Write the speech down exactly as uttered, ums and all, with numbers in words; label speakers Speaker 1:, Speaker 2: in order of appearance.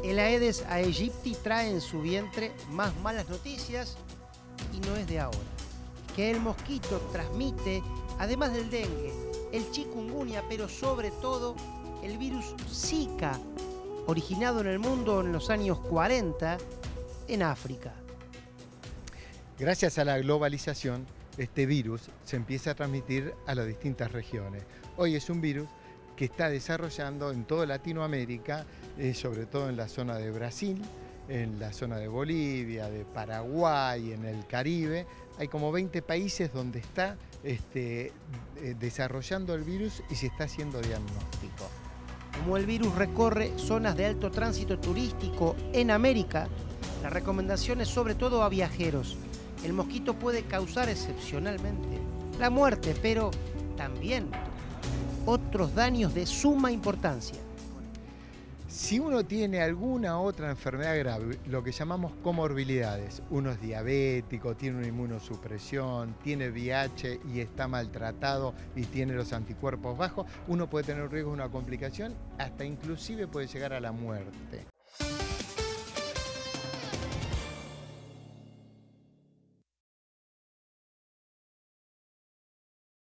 Speaker 1: El Aedes aegypti trae en su vientre más malas noticias y no es de ahora. Que el mosquito transmite, además del dengue, el chikungunya, pero sobre todo el virus Zika, originado en el mundo en los años cuarenta en África.
Speaker 2: Gracias a la globalización, este virus se empieza a transmitir a las distintas regiones. Hoy es un virus que está desarrollando en toda Latinoamérica, eh, sobre todo en la zona de Brasil, en la zona de Bolivia, de Paraguay, en el Caribe. Hay como veinte países donde está este, eh, desarrollando el virus y se está haciendo diagnóstico.
Speaker 1: Como el virus recorre zonas de alto tránsito turístico en América, la recomendación es sobre todo a viajeros. El mosquito puede causar excepcionalmente la muerte, pero también otros daños de suma importancia.
Speaker 2: Si uno tiene alguna otra enfermedad grave, lo que llamamos comorbilidades, uno es diabético, tiene una inmunosupresión, tiene V I H y está maltratado y tiene los anticuerpos bajos, uno puede tener riesgo de una complicación, hasta inclusive puede llegar a la muerte.